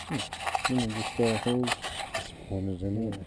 You know, just hose. Spawn it anyway.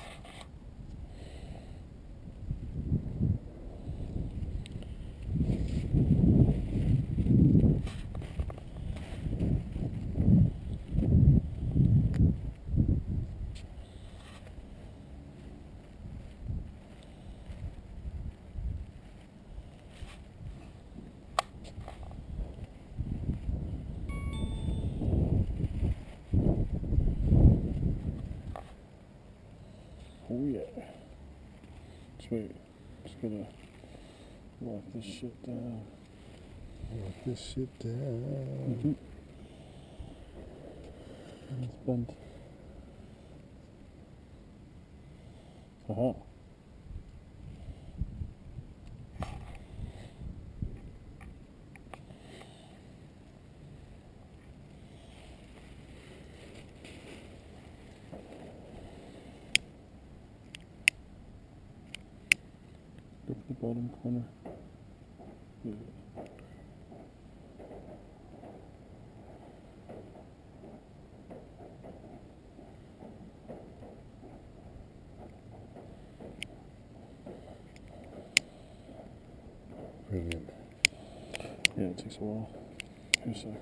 Oh yeah. Sweet. Just gonna lock this shit down. Lock this shit down. And it's bent. Aha. Go for the bottom corner. Yeah. Brilliant. Yeah, it takes a while. Here a sec.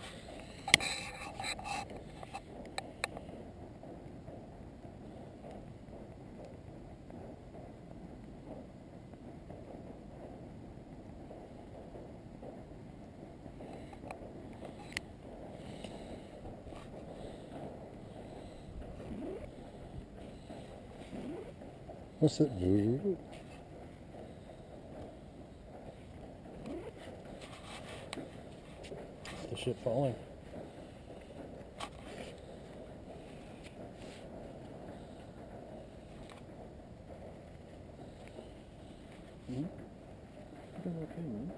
What's that? It's the shit falling. Mm-hmm. Doing okay, man.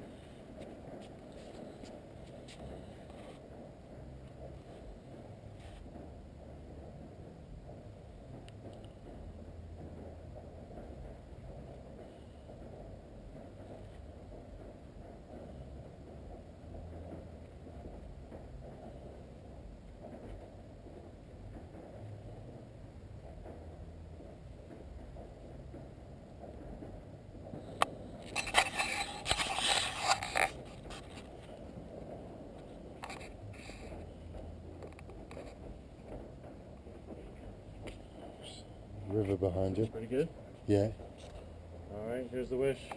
River behind you. Pretty good? Yeah. Alright, here's the wish.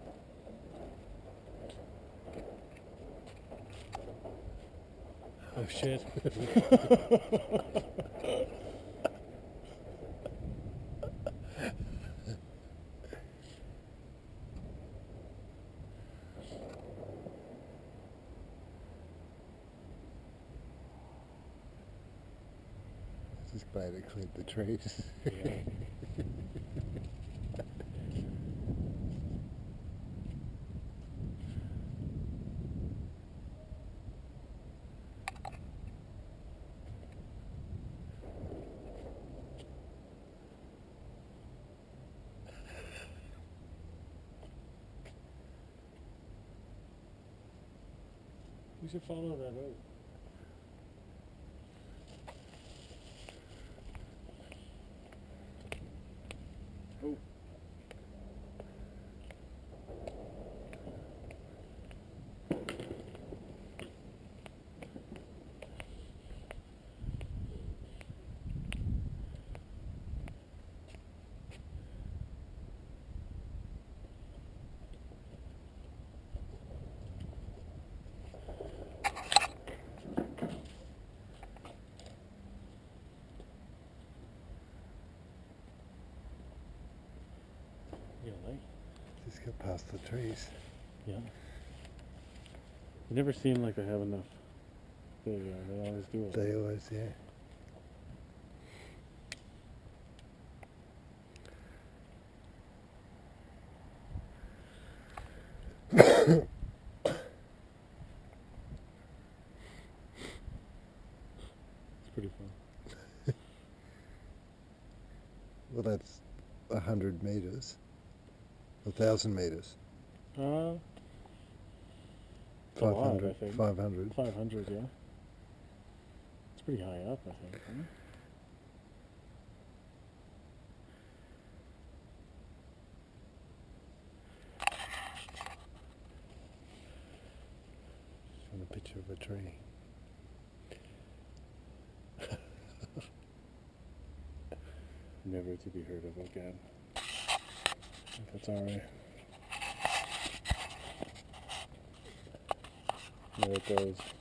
Oh shit. Just glad it cleared the trees. Yeah. We should follow that road. Oh. Yeah, like. Just get past the trees. Yeah. They never seem like they have enough. They always do it. They always, yeah. It's pretty fun. Well, that's 100 meters. 1,000 meters. 500, I 500. think. 500. 500, yeah. It's pretty high up, I think, isn't it? Showing a picture of a tree. Never to be heard of again. If it's alright. There it goes.